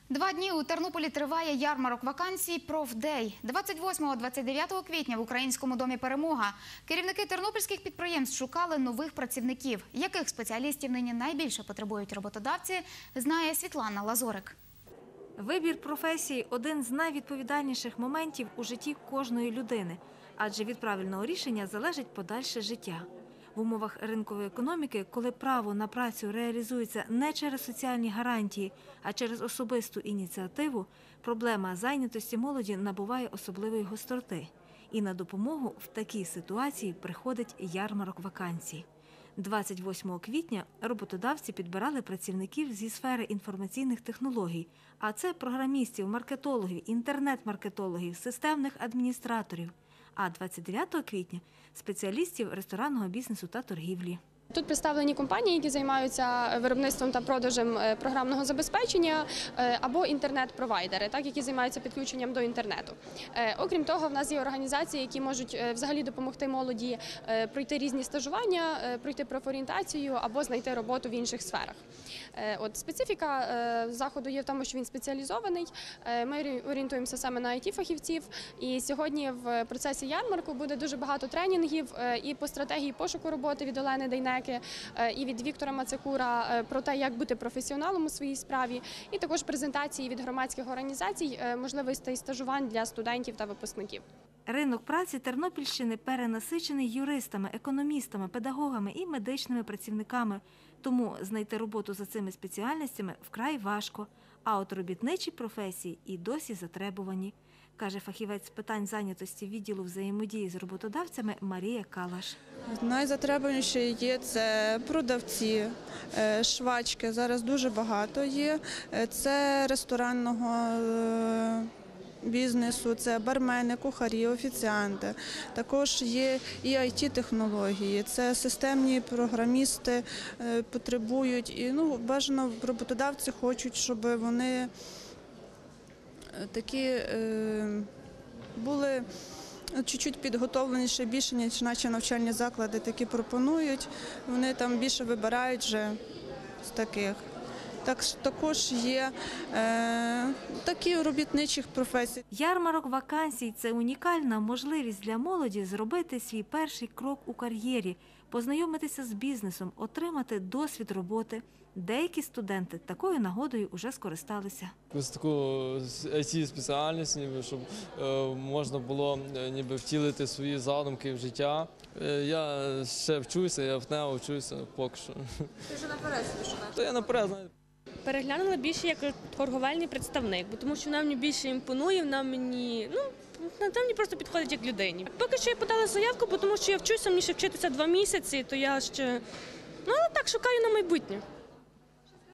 2 дні у Тернополі триває ярмарок вакансій «Профдей». 28-29 квітня в Українському домі «Перемога» керівники тернопільських підприємств шукали нових працівників. Яких спеціалістів нині найбільше потребують роботодавці, знає Світлана Лазорик. Вибір професії – один з найвідповідальніших моментів у житті кожної людини, адже від правильного рішення залежить подальше життя. В умовах ринкової економіки, коли право на працю реалізується не через соціальні гарантії, а через особисту ініціативу, проблема зайнятості молоді набуває особливої гостроти. І на допомогу в такій ситуації приходить ярмарок вакансій. 28 квітня роботодавці підбирали працівників зі сфери інформаційних технологій, а це програмістів, маркетологів, інтернет-маркетологів, системних адміністраторів. А 29 квітня – спеціалістів ресторанного бізнесу та торгівлі. Тут представлені компанії, які займаються виробництвом та продажем програмного забезпечення, або інтернет-провайдери, які займаються підключенням до інтернету. Окрім того, в нас є організації, які можуть взагалі допомогти молоді пройти різні стажування, пройти профорієнтацію або знайти роботу в інших сферах. Специфіка заходу є в тому, що він спеціалізований. Ми орієнтуємося саме на IT-фахівців. І сьогодні в процесі ярмарку буде дуже багато тренінгів і по стратегії пошуку роботи від Олени Дейнеки, і від Віктора Мацекура про те, як бути професіоналом у своїй справі, і також презентації від громадських організацій, можливостей стажувань для студентів та випускників. Ринок праці Тернопільщини перенасичений юристами, економістами, педагогами і медичними працівниками. Тому знайти роботу за цими спеціальностями вкрай важко, а от робітничі професії і досі затребувані, каже фахівець з питань зайнятості відділу взаємодії з роботодавцями Марія Калаш. Найзатребуваніші є це продавці, швачки, зараз дуже багато є, це ресторанного бізнесу, це бармени, кухарі, офіціанти. Також є і IT-технології, це системні програмісти потребують. І бажано роботодавці хочуть, щоб вони такі були чуть-чуть підготовленіше, більше, ніж наші навчальні заклади такі пропонують. Вони там більше вибирають вже з таких. Також є такі робітничих професій. Ярмарок вакансій – це унікальна можливість для молоді зробити свій перший крок у кар'єрі, познайомитися з бізнесом, отримати досвід роботи. Деякі студенти такою нагодою вже скористалися. Ось таку IT-спеціальність, щоб можна було втілити свої задумки в життя. Я ще вчуся, я в ТНЕО вчуся поки що. Ти вже наперед пішов? То я наперед, знаю. Переглянула більше як торговельний представник, тому що вона мені більше імпонує, вона мені просто підходить як людині. Поки що я подала заявку, тому що я вчуся, мені ще вчитися 2 місяці, то я ще, але так, шукаю на майбутнє.